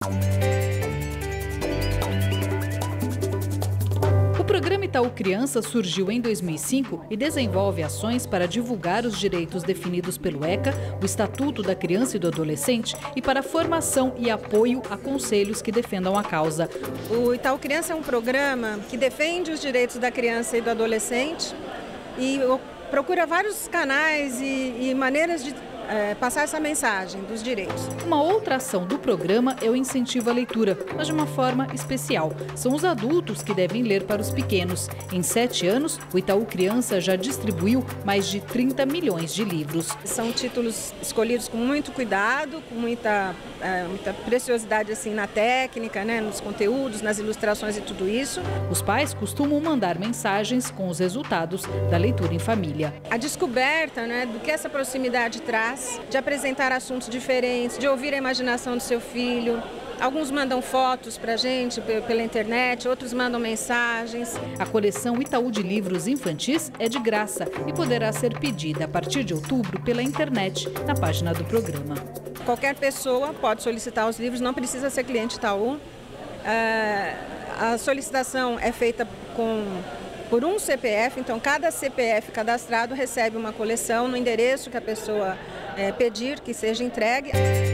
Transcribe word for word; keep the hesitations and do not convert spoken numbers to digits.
O programa Itaú Criança surgiu em dois mil e cinco e desenvolve ações para divulgar os direitos definidos pelo ECA, o Estatuto da Criança e do Adolescente, e para formação e apoio a conselhos que defendam a causa. O Itaú Criança é um programa que defende os direitos da criança e do adolescente e procura vários canais e, e maneiras de é, passar essa mensagem dos direitos. Uma outra ação do programa é o incentivo à leitura, mas de uma forma especial. São os adultos que devem ler para os pequenos. Em sete anos, o Itaú Criança já distribuiu mais de trinta milhões de livros. São títulos escolhidos com muito cuidado, com muita, é, muita preciosidade assim, na técnica, né, nos conteúdos, nas ilustrações e tudo isso. Os pais costumam mandar mensagens com os resultados da leitura em família. A descoberta, né, do que essa proximidade traz, de apresentar assuntos diferentes, de ouvir a imaginação do seu filho. Alguns mandam fotos para a gente pela internet, outros mandam mensagens. A coleção Itaú de livros infantis é de graça e poderá ser pedida a partir de outubro pela internet, na página do programa. Qualquer pessoa pode solicitar os livros, não precisa ser cliente Itaú. A solicitação é feita com... por um C P F, então cada C P F cadastrado recebe uma coleção no endereço que a pessoa é, pedir que seja entregue.